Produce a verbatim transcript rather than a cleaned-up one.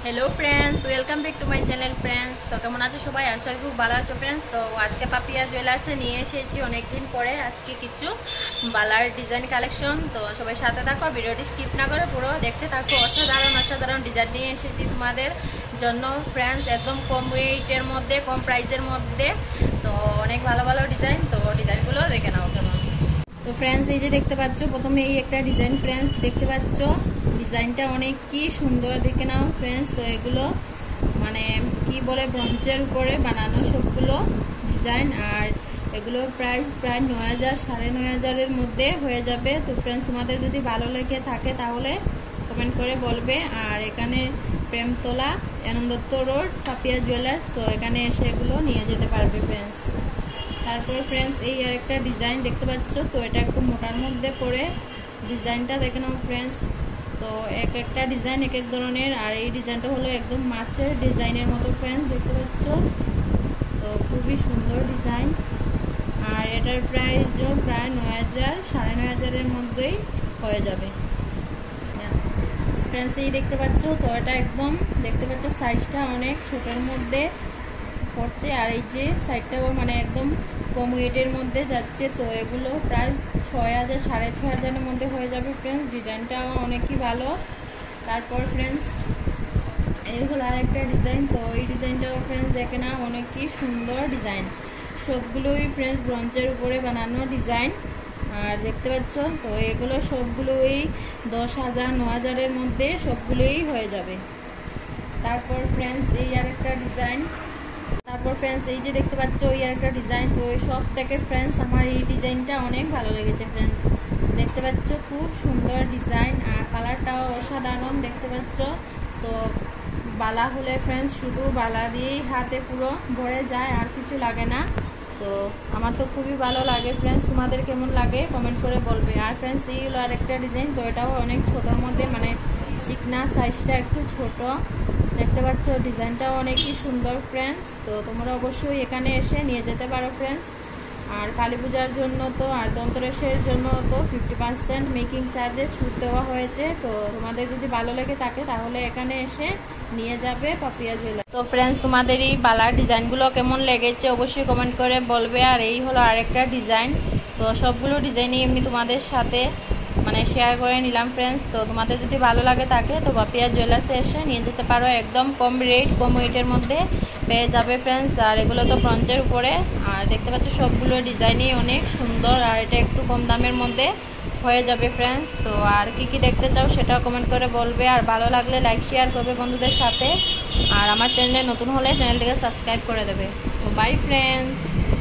Hello friends, welcome back to my channel friends. तो केमन आछो सबाई? आशा कরি খুব ভালো আছো फ्रेंड्स। তো আজকে পাপিয়া জুয়েলার্সে নিয়ে এসেছি অনেক দিন পরে আজকে কিছু বালার ডিজাইন কালেকশন। তো সবাই সাথে থাকো, ভিডিওটি স্কিপ না করে পুরো দেখতে থাকো। অসাধারণ অসাধারণ ডিজাইন নিয়ে এসেছি তোমাদের জন্য फ्रेंड्स, একদম কম রেটের মধ্যে, কম প্রাইসের মধ্যে। তো অনেক ভালো ভালো ডিজাইন, তো ডিজাইনগুলো দেখে নাও কেমন। তো फ्रेंड्स এই যে দেখতে পাচ্ছ, প্রথমে এই একটা ডিজাইন फ्रेंड्स দেখতে পাচ্ছ, ডিজাইনটা অনেক কি সুন্দর দেখে নাও फ्रेंड्स। তো এগুলো মানে কি বলে ব্রঞ্জের উপরে বানানো সবগুলো ডিজাইন, আর এগুলো প্রাইস প্রায় নয় হাজার সাড়ে নয় হাজারের মধ্যে হয়ে যাবে। তো फ्रेंड्स তোমাদের যদি ভালো লেগে থাকে তাহলে কমেন্ট করে বলবে। আর এখানে প্রেমতলা আনন্দত্ব রোড পাপিয়া জুয়েলার্স, তো এখানে এসে এগুলো নিয়ে যেতে পারবে फ्रेंड्स। তারপর फ्रेंड्स এই আরেকটা ডিজাইন দেখতে পাচ্ছ, তো এটা একটু মোটার মধ্যে পড়ে ডিজাইনটা দেখে নাও फ्रेंड्स। তো এক একটা ডিজাইন এক এক ধরনের, আর এই ডিজাইনটা হলো একদম মাছের ডিজাইনের মতো फ्रेंड्स দেখতে পাচ্ছ। তো খুবই সুন্দর ডিজাইন, আর এটার প্রাইসও প্রায় নয় হাজার সাড়ে নয় হাজারের মধ্যেই হয়ে যাবে फ्रेंड्स। এই দেখতে পাচ্ছ, তো এটা একদম দেখতে পাচ্ছ সাইজটা অনেক ছোটোর মধ্যে পড়ছে, আর এই যে সাইডটাও মানে একদম কম ওয়েটের মধ্যে যাচ্ছে। তো এগুলো প্রায় ছয় হাজার সাড়ে ছয় হাজারের মধ্যে হয়ে যাবে फ्रेंड्स। ডিজাইনটাও অনেকই ভালো। তারপর फ्रेंड्स এই হলো আরেকটা ডিজাইন, তো এই ডিজাইনটাও फ्रेंड्स দেখে না অনেকই সুন্দর ডিজাইন, সবগুলোই फ्रेंड्स ব্রঞ্জের উপরে বানানো ডিজাইন। আর দেখতে পাচ্ছ, তো এগুলো সবগুলোই দশ হাজার ন হাজারের মধ্যে সবগুলোই হয়ে যাবে। তারপর फ्रेंड्स এই আরেকটা ডিজাইন, তারপর फ्रेंड्स এই যে দেখতে পাচ্ছ ওই একটা ডিজাইন। তো এই সব থেকে फ्रेंड्स আমার এই ডিজাইনটা অনেক ভালো লেগেছে फ्रेंड्स। দেখতে পাচ্ছ খুব সুন্দর ডিজাইন, আর কালারটাও অসাধারণ দেখতে পাচ্ছ। তো বালা হলে फ्रेंड्स শুধু বালা দিয়েই হাতে পুরো ভরে যায়, আর কিছু লাগে না। তো আমার তো খুবই ভালো লাগে फ्रेंड्स, তোমাদের কেমন লাগে কমেন্ট করে বলবে। আর फ्रेंड्स এই হলো আরেকটা ডিজাইন, তো এটাও অনেক ছোটোর মধ্যে, মানে চিকনা সাইজটা একটু ছোট দেখতে পাচ্ছ। ডিজাইনটাও অনেকই সুন্দর फ्रेंड्स। তো তোমরা অবশ্যই এখানে এসে নিয়ে যেতে পারো फ्रेंड्स। আর কালী পূজার জন্য তো আর ধনতেরাসের জন্য তো ফিফটি পার্সেন্ট মেকিং চার্জে ছুট দেওয়া হয়েছে। তো তোমাদের যদি ভালো লেগে থাকে তাহলে এখানে এসে নিয়ে যাবে পাপিয়া জুয়েলার্স। তো फ्रेंड्स তোমাদের এই বালার ডিজাইনগুলো কেমন লেগেছে অবশ্যই কমেন্ট করে বলবে। আর এই হলো আরেকটা ডিজাইন, তো সবগুলো ডিজাইনই আমি তোমাদের সাথে মানে শেয়ার করে নিলাম फ्रेंड्स। তো তোমাদের যদি ভালো লাগে থাকে তো পাপিয়া জুয়েলার্সে এসে নিয়ে যেতে পারো, একদম কম রেট কম ওয়েটের মধ্যে পেয়ে যাবে फ्रेंड्स। আর এগুলো তো ব্রঞ্জের উপরে, আর দেখতে পাচ্ছ সবগুলো ডিজাইনই অনেক সুন্দর, আর এটা একটু কম দামের মধ্যে হয়ে যাবে फ्रेंड्स। তো আর কি কি দেখতে চাও সেটাও কমেন্ট করে বলবে, আর ভালো লাগলে লাইক শেয়ার করবে বন্ধুদের সাথে। আর আমার চ্যানেলে নতুন হলে চ্যানেলটিকে সাবস্ক্রাইব করে দেবে। তো বাই फ्रेंड्स।